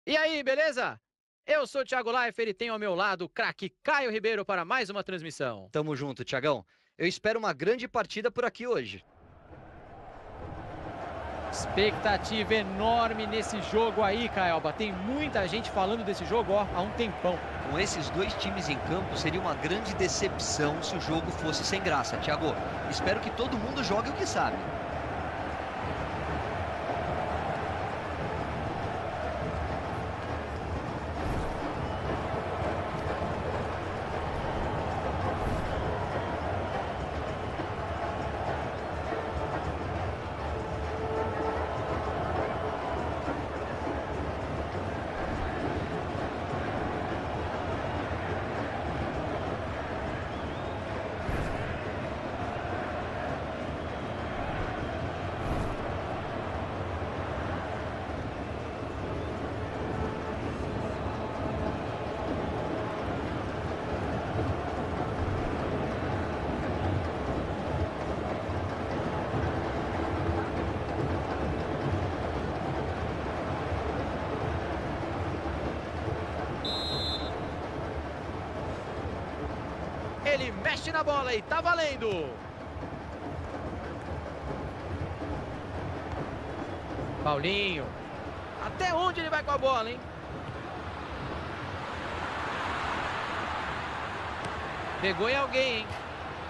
E aí, beleza? Eu sou o Thiago Leifert e tenho ao meu lado o craque Caio Ribeiro para mais uma transmissão. Tamo junto, Thiagão. Eu espero uma grande partida por aqui hoje. Expectativa enorme nesse jogo aí, Caioba. Tem muita gente falando desse jogo há um tempão. Com esses dois times em campo, seria uma grande decepção se o jogo fosse sem graça, Thiago. Espero que todo mundo jogue o que sabe. Ele mexe na bola e tá valendo. Paulinho. Até onde ele vai com a bola, hein? Pegou em alguém, hein?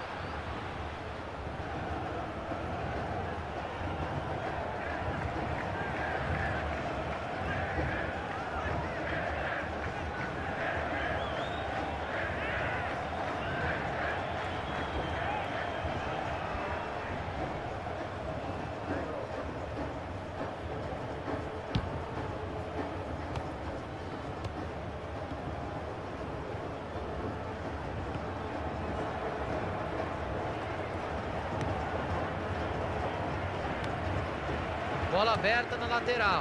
Bola aberta na lateral.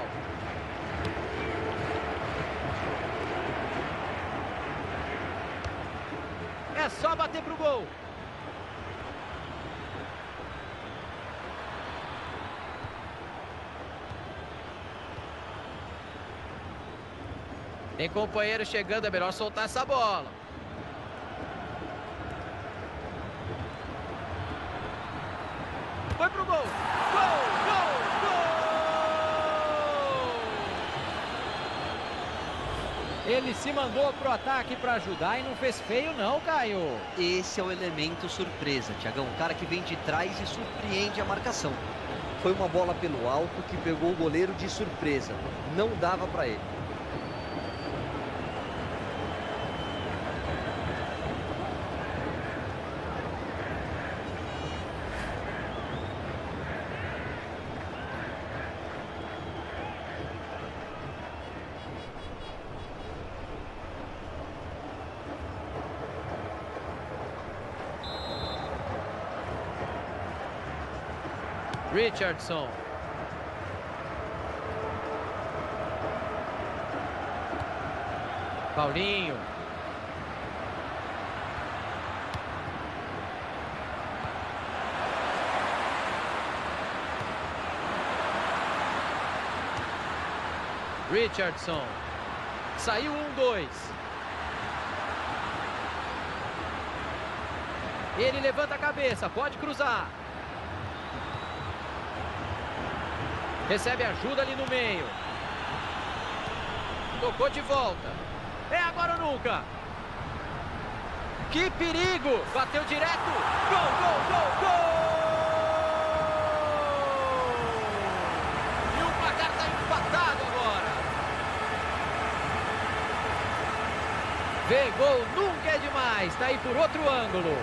É só bater pro gol. Tem companheiro chegando, é melhor soltar essa bola. Foi pro gol. Gol, gol, gol! Ele se mandou pro ataque para ajudar e não fez feio não, Caio. Esse é o elemento surpresa, Thiagão. O cara que vem de trás e surpreende a marcação. Foi uma bola pelo alto que pegou o goleiro de surpresa. Não dava para ele. Richardson. Paulinho. Richardson. Saiu 1-2. Ele levanta a cabeça, pode cruzar. Recebe ajuda ali no meio. Tocou de volta. É agora ou nunca. Que perigo! Bateu direto. Gol, gol, gol, gol! E o placar está empatado agora. Vê, gol nunca é demais. Está aí por outro ângulo.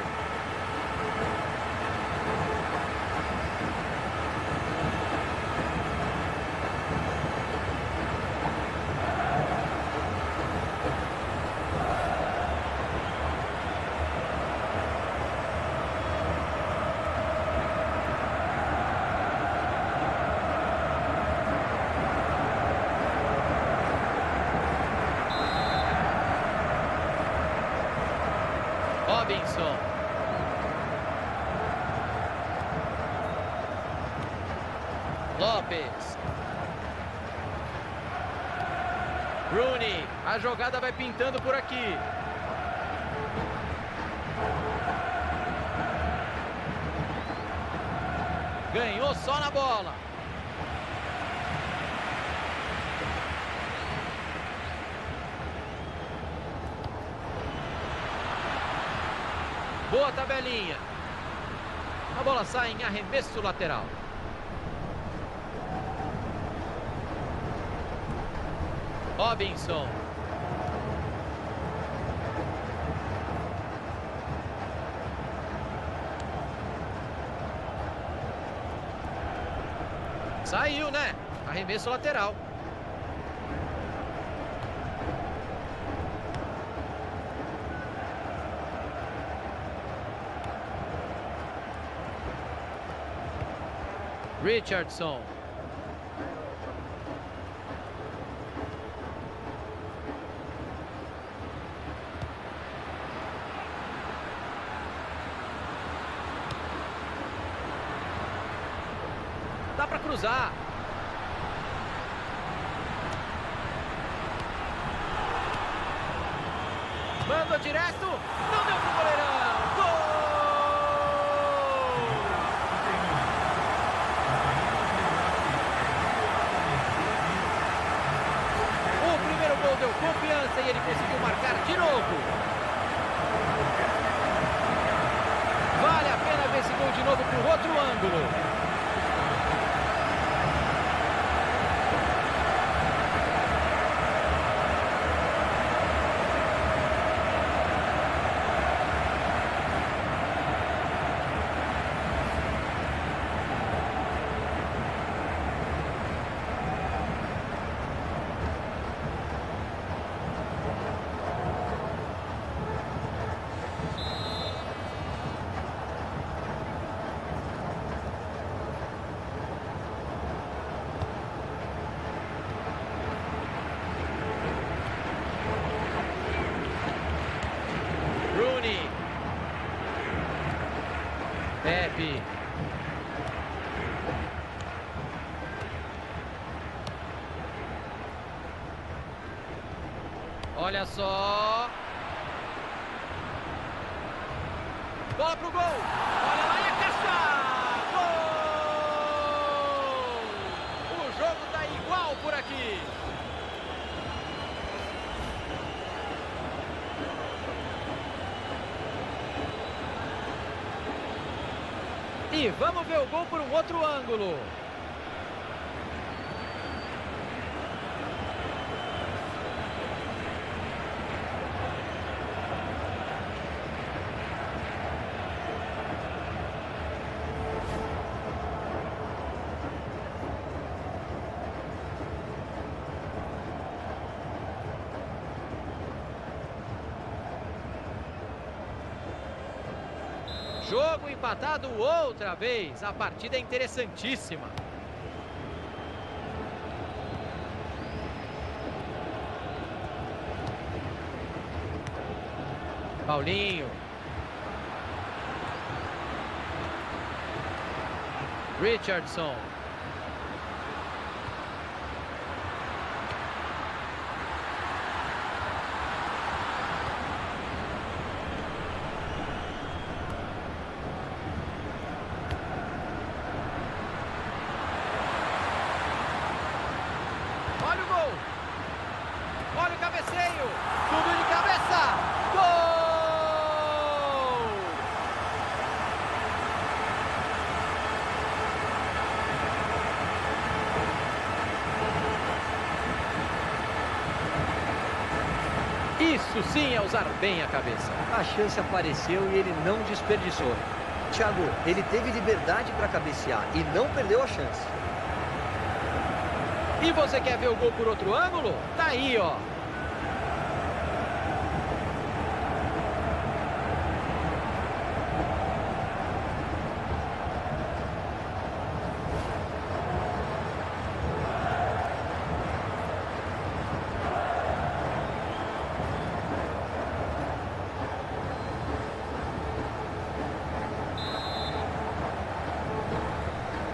Robinson. Lopes. Rooney, a jogada vai pintando por aqui. Ganhou só na bola. Boa tabelinha. A bola sai em arremesso lateral. Robinson. Saiu, né? Arremesso lateral. Richardson. Dá para cruzar. Mandou direto. Não deu pro goleirão. Gol! O primeiro gol deu confiança e ele conseguiu marcar de novo. Vale a pena ver esse gol de novo por outro ângulo. Pepe. Olha só. Bola pro gol. Olha lá e a caixa. Gol! O jogo tá igual por aqui. E vamos ver o gol por um outro ângulo. Jogo empatado outra vez. A partida é interessantíssima. Paulinho. Richardson. Olha o gol. Olha o cabeceio. Tudo de cabeça. Gol! Isso sim é usar bem a cabeça. A chance apareceu e ele não desperdiçou. Thiago, ele teve liberdade para cabecear e não perdeu a chance. E você quer ver o gol por outro ângulo? Tá aí, ó.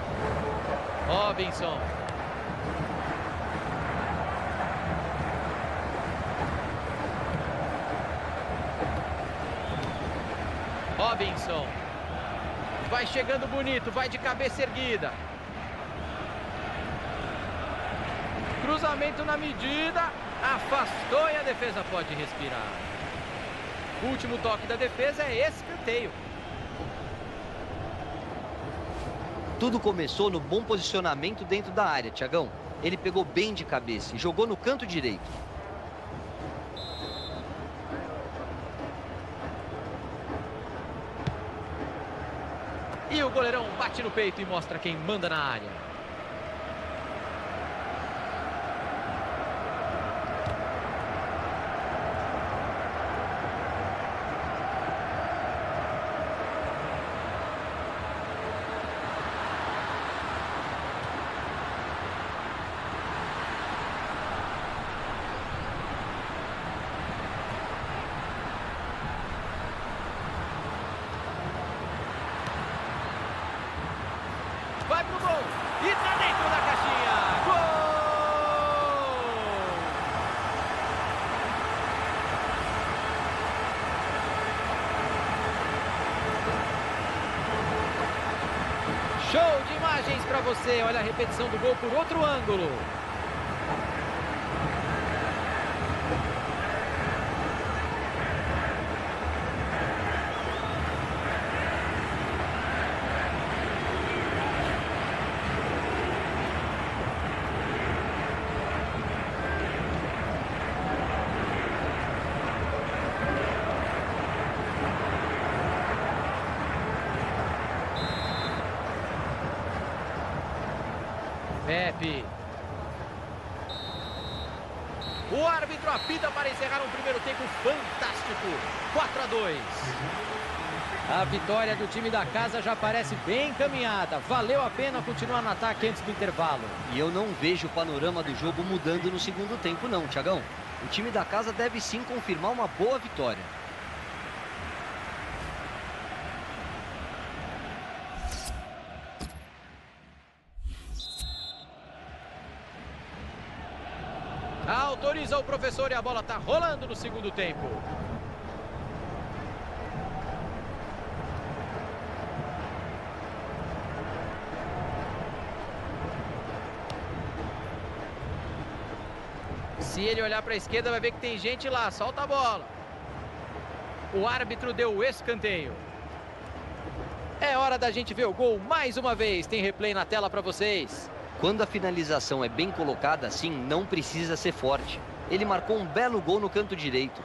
Robinson. Robinson. Vai chegando bonito, vai de cabeça erguida. Cruzamento na medida, afastou e a defesa pode respirar. O último toque da defesa é escanteio. Tudo começou no bom posicionamento dentro da área, Thiagão. Ele pegou bem de cabeça e jogou no canto direito. E o goleirão bate no peito e mostra quem manda na área. Vai pro gol. E tá dentro da caixinha. Gol! Show de imagens pra você. Olha a repetição do gol por outro ângulo. Pepe. O árbitro apita para encerrar um primeiro tempo fantástico. 4-2. A vitória do time da casa já parece bem encaminhada. Valeu a pena continuar no ataque antes do intervalo. E eu não vejo o panorama do jogo mudando no segundo tempo não, Thiagão. O time da casa deve sim confirmar uma boa vitória. Autoriza o professor e a bola está rolando no segundo tempo. Se ele olhar para a esquerda vai ver que tem gente lá, solta a bola. O árbitro deu o escanteio. É hora da gente ver o gol mais uma vez. Tem replay na tela para vocês. Quando a finalização é bem colocada assim, não precisa ser forte. Ele marcou um belo gol no canto direito.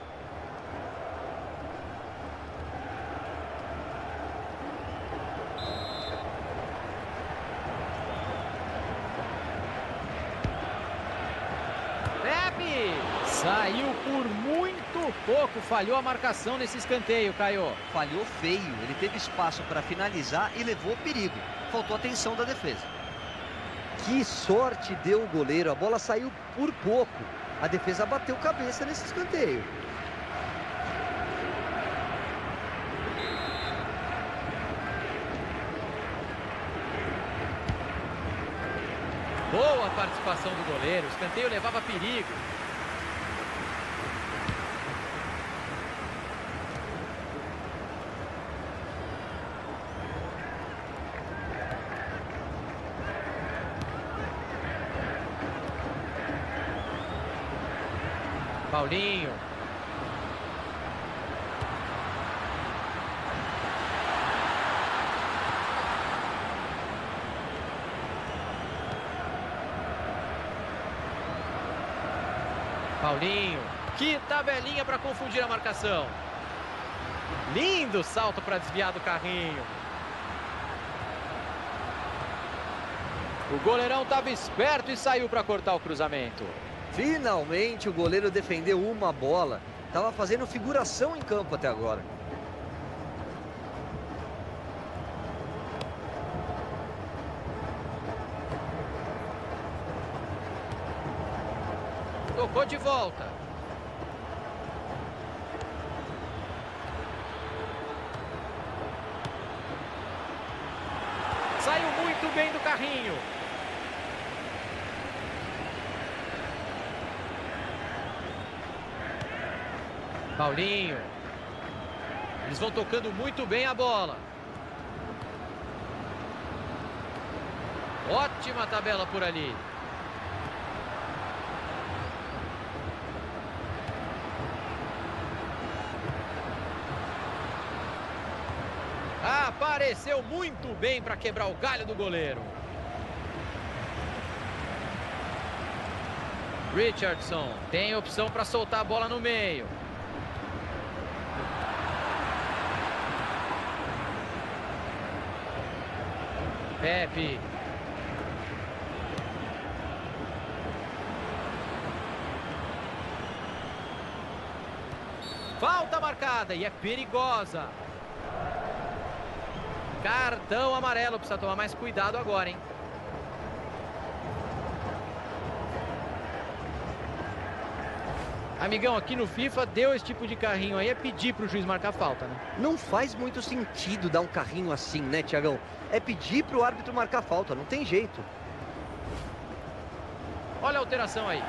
Pepe! Saiu por muito pouco, falhou a marcação nesse escanteio, Caio. Falhou feio, ele teve espaço para finalizar e levou perigo. Faltou atenção da defesa. Que sorte deu o goleiro, a bola saiu por pouco. A defesa bateu cabeça nesse escanteio. Boa participação do goleiro, o escanteio levava perigo. Paulinho. Paulinho. Que tabelinha para confundir a marcação. Lindo salto para desviar do carrinho. O goleirão estava esperto e saiu para cortar o cruzamento. Finalmente o goleiro defendeu uma bola. Estava fazendo figuração em campo até agora. Tocou de volta. Saiu muito bem do carrinho. Paulinho. Eles vão tocando muito bem a bola. Ótima tabela por ali. Apareceu muito bem para quebrar o galho do goleiro. Richardson tem opção para soltar a bola no meio. Pepe. Falta marcada e é perigosa. Cartão amarelo, precisa tomar mais cuidado agora, hein? Amigão, aqui no FIFA deu esse tipo de carrinho aí, é pedir pro juiz marcar falta, né? Não faz muito sentido dar um carrinho assim, né, Thiagão? É pedir pro árbitro marcar falta, não tem jeito. Olha a alteração aí.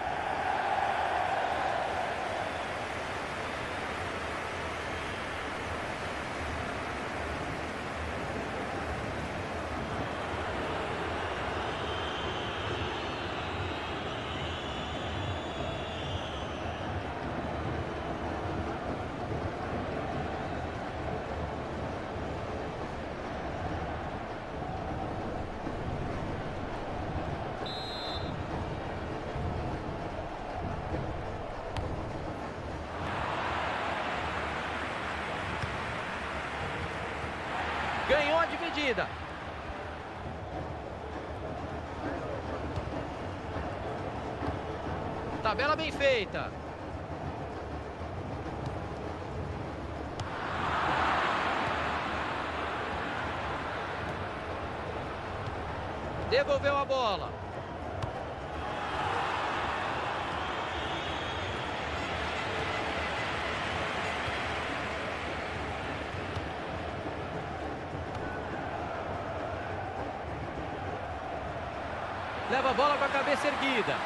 Ganhou a dividida. Tabela bem feita. Devolveu a bola. Leva a bola com a cabeça erguida.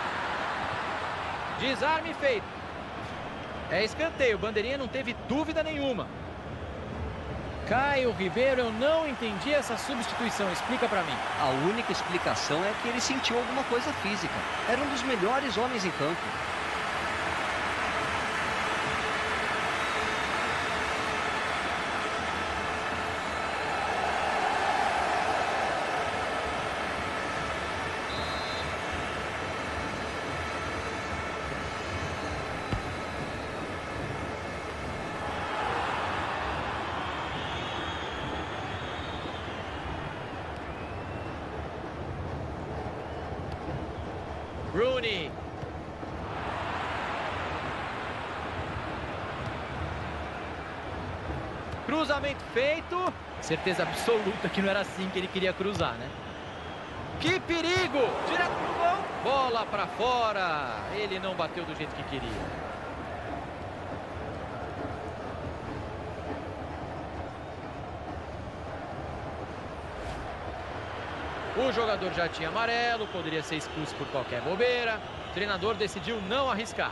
Desarme feito. É escanteio. Bandeirinha não teve dúvida nenhuma. Caio Ribeiro, eu não entendi essa substituição. Explica pra mim. A única explicação é que ele sentiu alguma coisa física. Era um dos melhores homens em campo. Rooney. Cruzamento feito. Certeza absoluta que não era assim que ele queria cruzar, né? Que perigo! Direto pro gol. Bola pra fora. Ele não bateu do jeito que queria. O jogador já tinha amarelo, poderia ser expulso por qualquer bobeira. O treinador decidiu não arriscar.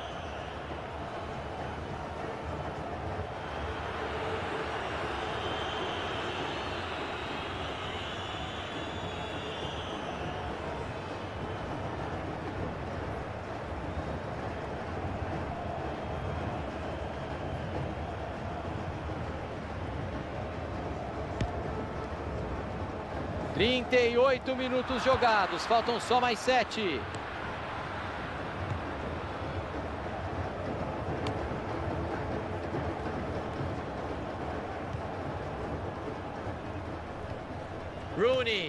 Trinta e 38 minutos jogados, faltam só mais 7. Rooney.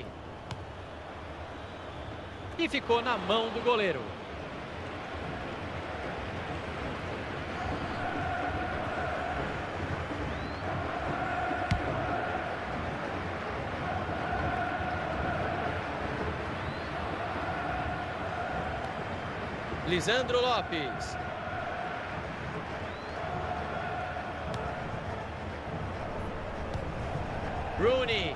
E ficou na mão do goleiro. Lisandro Lopes. Rooney.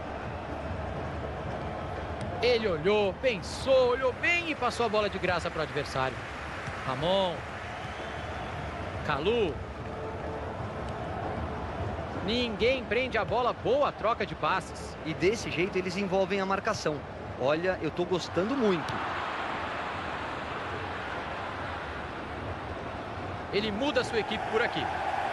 Ele olhou, pensou, olhou bem e passou a bola de graça para o adversário. Ramon. Calu. Ninguém prende a bola, boa troca de passes. E desse jeito eles envolvem a marcação. Olha, eu tô gostando muito. Ele muda sua equipe por aqui.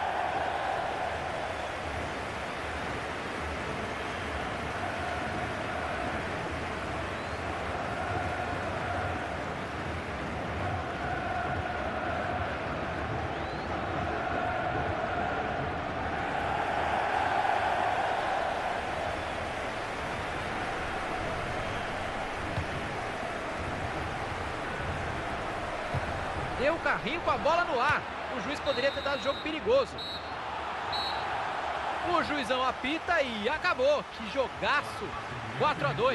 Deu o carrinho com a bola no ar. O juiz poderia ter dado jogo perigoso. O juizão apita e acabou. Que jogaço. 4-2.